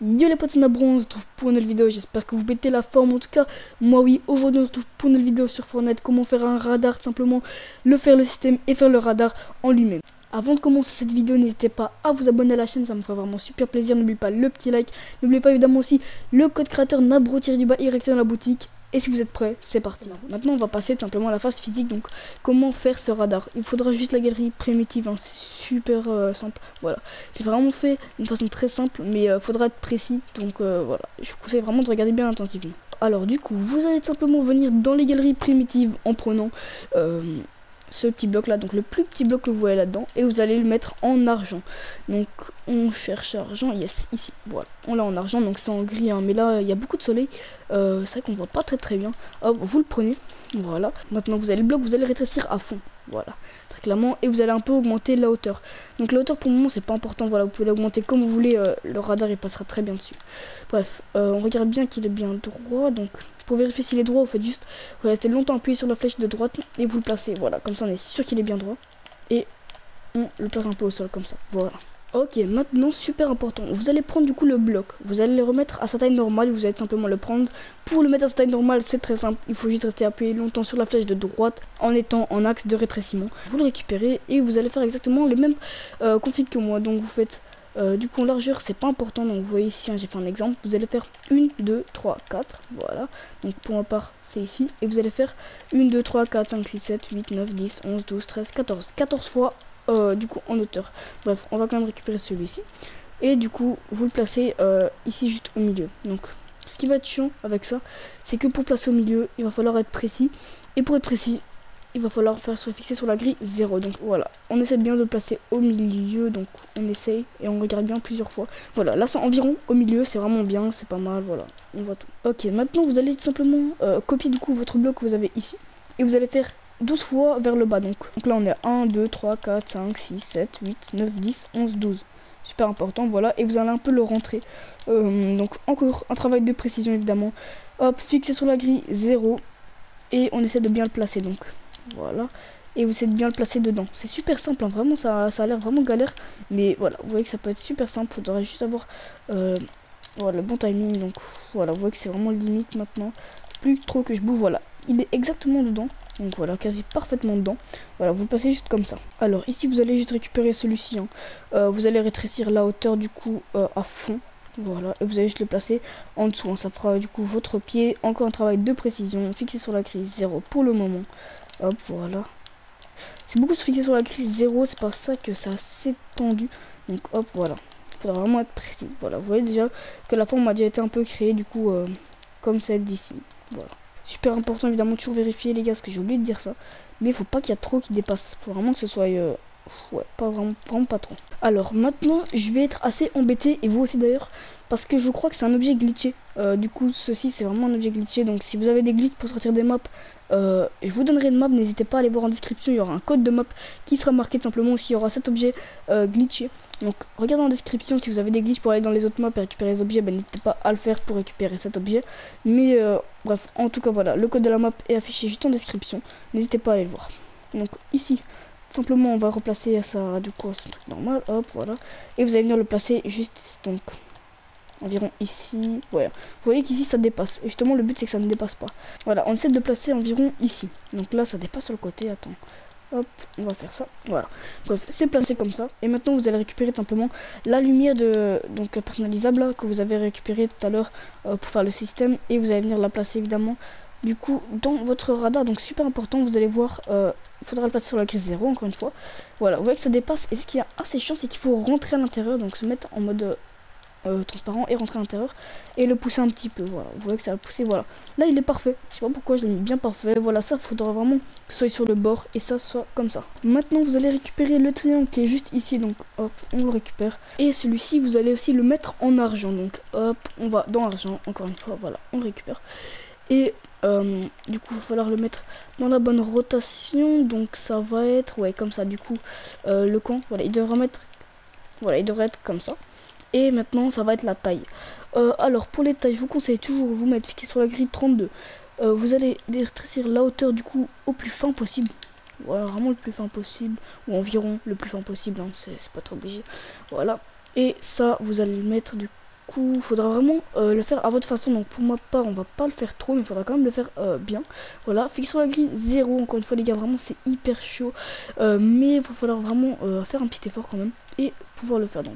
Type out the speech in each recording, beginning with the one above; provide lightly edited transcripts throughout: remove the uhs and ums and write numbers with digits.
Yo les potes, on se retrouve pour une nouvelle vidéo, j'espère que vous mettez la forme. En tout cas, moi oui, aujourd'hui on se retrouve pour une nouvelle vidéo sur Fortnite. Comment faire un radar, simplement faire le système et faire le radar en lui-même. Avant de commencer cette vidéo, n'hésitez pas à vous abonner à la chaîne, ça me ferait vraiment super plaisir. N'oubliez pas le petit like, n'oubliez pas évidemment aussi le code créateur Nabro-du-bas direct dans la boutique. Et si vous êtes prêts, c'est parti. Maintenant on va passer simplement à la phase physique. Donc comment faire ce radar? Il faudra juste la galerie primitive, hein. C'est super simple. Voilà, c'est vraiment fait d'une façon très simple, mais faudra être précis. Donc voilà, je vous conseille vraiment de regarder bien attentivement. Alors du coup, vous allez simplement venir dans les galeries primitives en prenant ce petit bloc là, donc le plus petit bloc que vous voyez là dedans, et vous allez le mettre en argent. Donc on cherche argent, yes, ici, voilà, on l'a en argent, donc c'est en gris, hein, mais là il y a beaucoup de soleil, c'est vrai qu'on voit pas très bien. Hop, vous le prenez, voilà. Maintenant vous avez le bloc, vous allez rétrécir à fond, voilà, très clairement, et vous allez un peu augmenter la hauteur. Donc la hauteur pour le moment c'est pas important, voilà, vous pouvez l'augmenter comme vous voulez, le radar il passera très bien dessus. Bref, on regarde bien qu'il est bien droit. Donc pour vérifier s'il est droit, vous faites juste, vous restez longtemps appuyé sur la flèche de droite et vous le placez, voilà, comme ça on est sûr qu'il est bien droit, et on le place un peu au sol comme ça, voilà. Ok, maintenant super important, vous allez prendre du coup le bloc, vous allez le remettre à sa taille normale, vous allez simplement le prendre. Pour le mettre à sa taille normale, c'est très simple, il faut juste rester appuyé longtemps sur la flèche de droite en étant en axe de rétrécissement. Vous le récupérez et vous allez faire exactement les mêmes configs que moi. Donc vous faites du coup en largeur, c'est pas important, donc vous voyez ici, hein, j'ai fait un exemple, vous allez faire 1, 2, 3, 4, voilà, donc pour ma part c'est ici, et vous allez faire 1, 2, 3, 4, 5, 6, 7, 8, 9, 10, 11, 12, 13, 14 fois du coup en hauteur. Bref, on va quand même récupérer celui-ci, et du coup vous le placez ici juste au milieu. Donc ce qui va être chiant avec ça, c'est que pour placer au milieu, il va falloir être précis, et pour être précis, il va falloir faire se fixer sur la grille 0. Donc voilà, on essaie bien de le placer au milieu, donc on essaye et on regarde bien plusieurs fois. Voilà, là c'est environ au milieu, c'est vraiment bien, c'est pas mal, voilà, on voit tout. Ok, maintenant vous allez tout simplement copier du coup votre bloc que vous avez ici, et vous allez faire 12 fois vers le bas. Donc là on est à 1, 2, 3, 4, 5, 6, 7, 8, 9, 10, 11, 12. Super important, voilà, et vous allez un peu le rentrer. Donc encore un travail de précision évidemment. Hop, fixé sur la grille 0, et on essaie de bien le placer, donc voilà, et vous essayez de bien le placer dedans. C'est super simple, hein. Vraiment ça a l'air vraiment galère, mais voilà, vous voyez que ça peut être super simple. Faudrait juste avoir voilà, le bon timing. Donc voilà, vous voyez que c'est vraiment limite maintenant, plus trop que je bouge. Voilà, il est exactement dedans, donc voilà, quasi parfaitement dedans. Voilà, vous le passez juste comme ça. Alors ici vous allez juste récupérer celui-ci, hein. Vous allez rétrécir la hauteur du coup à fond. Voilà, et vous allez juste le placer en dessous, hein. Ça fera du coup votre pied. Encore un travail de précision, fixé sur la grille 0 pour le moment. Hop, voilà. C'est beaucoup se fixer sur la grille 0, c'est pas ça que ça s'est tendu. Donc hop, voilà. Il faudra vraiment être précis. Voilà, vous voyez déjà que la forme a déjà été un peu créée, du coup, comme celle d'ici. Voilà. Super important, évidemment, toujours vérifier, les gars, parce que j'ai oublié de dire ça. Mais il faut pas qu'il y ait trop qui dépasse. Faut vraiment que ce soit... ouais, pas vraiment pas trop. Alors maintenant, je vais être assez embêté, et vous aussi d'ailleurs, parce que je crois que c'est un objet glitché. Du coup, ceci c'est vraiment un objet glitché. Donc si vous avez des glitches pour sortir des maps, je vous donnerai une map, n'hésitez pas à aller voir en description, il y aura un code de map qui sera marqué tout simplement aussi, il y aura cet objet glitché. Donc regardez en description si vous avez des glitches pour aller dans les autres maps et récupérer les objets, ben, n'hésitez pas à le faire pour récupérer cet objet. Mais bref, en tout cas voilà, le code de la map est affiché juste en description, n'hésitez pas à aller le voir. Donc ici, simplement on va replacer ça du coup à son truc normal, hop, voilà. Et vous allez venir le placer juste donc environ ici, ouais. Vous voyez qu'ici ça dépasse, et justement le but c'est que ça ne dépasse pas. Voilà, on essaie de placer environ ici. Donc là ça dépasse sur le côté, attends. Hop, on va faire ça, voilà. Bref, c'est placé comme ça. Et maintenant vous allez récupérer simplement la lumière de donc personnalisable là, que vous avez récupéré tout à l'heure pour faire le système. Et vous allez venir la placer évidemment du coup dans votre radar. Donc super important, vous allez voir, il faudra le placer sur la grille 0 encore une fois. Voilà, vous voyez que ça dépasse, et ce qui est assez chiant c'est qu'il faut rentrer à l'intérieur, donc se mettre en mode transparent et rentrer à l'intérieur et le pousser un petit peu. Voilà, vous voyez que ça va pousser. Voilà, là il est parfait, je sais pas pourquoi je l'ai mis bien parfait. Voilà, ça faudra vraiment que ce soit sur le bord et ça soit comme ça. Maintenant vous allez récupérer le triangle qui est juste ici, donc hop, on le récupère, et celui-ci vous allez aussi le mettre en argent. Donc hop, on va dans argent encore une fois, voilà, on le récupère, et du coup il va falloir le mettre dans la bonne rotation. Donc ça va être, ouais, comme ça. Du coup le camp, voilà, il devrait être comme ça. Et maintenant ça va être la taille. Alors pour les tailles, je vous conseille toujours de vous mettre fixé sur la grille 32. Vous allez rétrécir la hauteur du coup au plus fin possible. Voilà, vraiment le plus fin possible, ou environ le plus fin possible, hein, c'est pas trop obligé. Voilà, et ça vous allez le mettre coup, il faudra vraiment le faire à votre façon. Donc pour ma part, on va pas le faire trop, mais il faudra quand même le faire bien. Voilà, fixe sur la grille 0. Encore une fois, les gars, vraiment c'est hyper chaud. Mais il va falloir vraiment faire un petit effort quand même et pouvoir le faire. Donc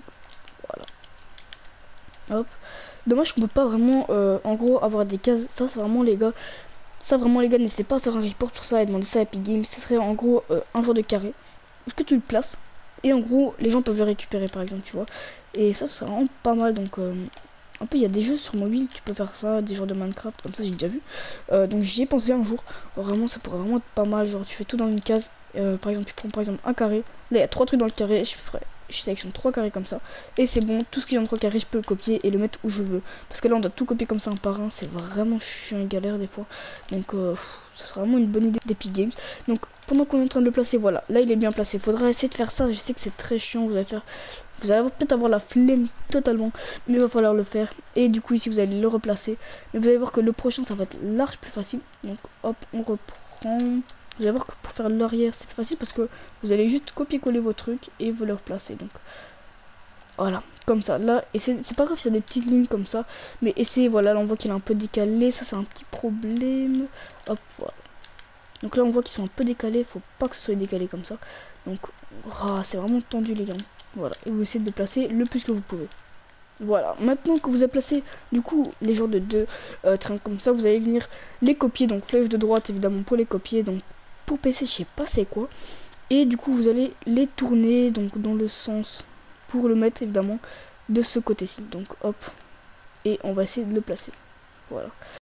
voilà. Hop. Dommage qu'on peut pas vraiment, en gros, avoir des cases. Ça, c'est vraiment les gars. Ça, vraiment, les gars, n'hésitez pas à faire un report pour ça et demander ça à Epic Games. Ce serait en gros un joueur de carré. Est-ce que tu le places? Et en gros, les gens peuvent le récupérer, par exemple, tu vois. Et ça serait vraiment pas mal. Donc, un peu, il y a des jeux sur mobile, tu peux faire ça, des jeux de Minecraft, comme ça, j'ai déjà vu. Donc, j'y ai pensé un jour. Vraiment, ça pourrait vraiment être pas mal. Genre, tu fais tout dans une case. Par exemple, tu prends par exemple un carré. Là, il y a 3 trucs dans le carré. Je sélectionne 3 carrés comme ça. Et c'est bon, tout ce qui est dans 3 carrés, je peux le copier et le mettre où je veux. Parce que là, on doit tout copier comme ça un par un. C'est vraiment chiant et galère des fois. Donc, ça sera vraiment une bonne idée d'Epic Games. Donc, pendant qu'on est en train de le placer, voilà. Là, il est bien placé. Faudra essayer de faire ça. Je sais que c'est très chiant. Vous allez peut-être avoir la flemme totalement. Mais il va falloir le faire. Et du coup, ici, vous allez le replacer. Mais vous allez voir que le prochain, ça va être large plus facile. Donc, hop, on reprend. Vous allez voir que pour faire l'arrière c'est plus facile parce que vous allez juste copier-coller vos trucs et vous les replacer. Donc voilà, comme ça. Là, et c'est pas grave s'il y a des petites lignes comme ça, mais essayez, voilà, là on voit qu'il est un peu décalé, ça c'est un petit problème. Hop, voilà. Donc là on voit qu'ils sont un peu décalés, faut pas que ce soit décalé comme ça. Donc c'est vraiment tendu les gars. Voilà, et vous essayez de placer le plus que vous pouvez. Voilà, maintenant que vous avez placé du coup les genres de deux trains comme ça, vous allez venir les copier, donc flèche de droite évidemment pour les copier, donc pour PC je sais pas c'est quoi, et du coup vous allez les tourner donc dans le sens pour le mettre évidemment de ce côté-ci, donc hop, et on va essayer de le placer, voilà.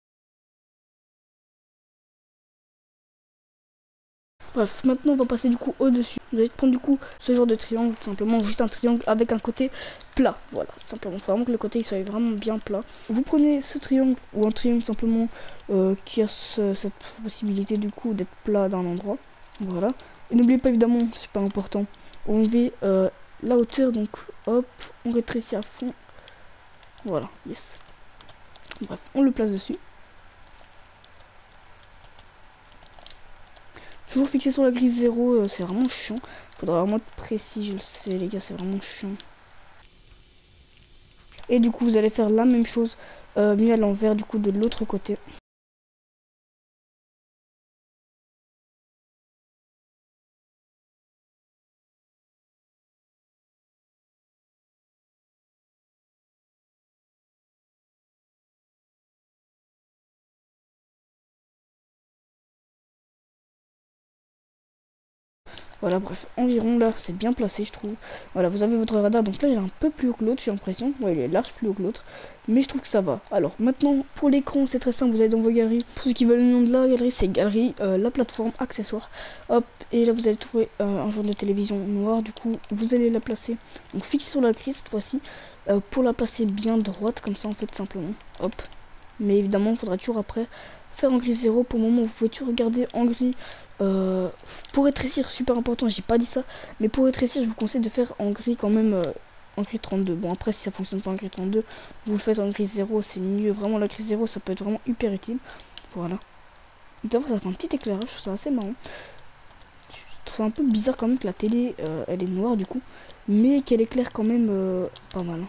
Bref, maintenant on va passer du coup au-dessus. Vous allez prendre du coup ce genre de triangle, tout simplement juste un triangle avec un côté plat. Voilà, simplement. Il faut vraiment que le côté il soit vraiment bien plat. Vous prenez ce triangle ou un triangle simplement qui a cette possibilité du coup d'être plat d'un endroit. Voilà. Et n'oubliez pas évidemment, c'est pas important, enlever la hauteur. Donc hop, on rétrécit à fond. Voilà, yes. Bref, on le place dessus. Toujours fixé sur la grille 0, c'est vraiment chiant. Faudra vraiment être précis, je le sais les gars, c'est vraiment chiant. Et du coup vous allez faire la même chose, mis à l'envers du coup de l'autre côté. Voilà, bref, environ là, c'est bien placé, je trouve. Voilà, vous avez votre radar, donc là, il est un peu plus haut que l'autre, j'ai l'impression. Ouais, il est large plus haut que l'autre, mais je trouve que ça va. Alors, maintenant, pour l'écran, c'est très simple, vous allez dans vos galeries. Pour ceux qui veulent le nom de la galerie, c'est galerie, la plateforme, accessoires. Hop, et là, vous allez trouver un genre de télévision noire, du coup, vous allez la placer. Donc, fixé sur la grille cette fois-ci, pour la placer bien droite, comme ça, en fait, simplement. Hop. Mais évidemment, il faudra toujours après faire en gris 0. Pour le moment, vous pouvez toujours regarder en gris. Pour rétrécir, super important, j'ai pas dit ça, mais pour rétrécir, je vous conseille de faire en gris quand même, en gris 32. Bon, après, si ça fonctionne pas en gris 32, vous le faites en gris 0, c'est mieux. Vraiment, la gris 0, ça peut être vraiment hyper utile. Voilà. D'abord, ça fait un petit éclairage, je trouve ça assez marrant. Je trouve ça un peu bizarre quand même que la télé, elle est noire du coup, mais qu'elle éclaire quand même pas mal.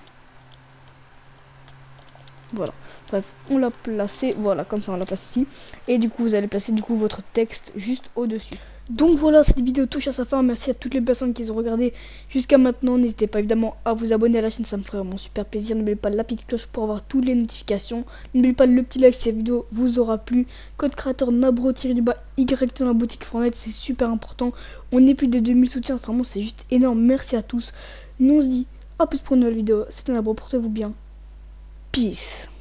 Voilà. Bref, on l'a placé, voilà, comme ça on l'a placé ici. Et du coup, vous allez placer du coup votre texte juste au-dessus. Donc voilà, cette vidéo touche à sa fin. Merci à toutes les personnes qui ont regardé jusqu'à maintenant. N'hésitez pas évidemment à vous abonner à la chaîne, ça me ferait vraiment super plaisir. N'oubliez pas la petite cloche pour avoir toutes les notifications. N'oubliez pas le petit like si cette vidéo vous aura plu. Code créateur Nabro-YT dans la boutique Fortnite, c'est super important. On est plus de 2000 soutiens, vraiment c'est juste énorme. Merci à tous. Nous on se dit à plus pour une nouvelle vidéo. C'était Nabro, portez-vous bien. Peace.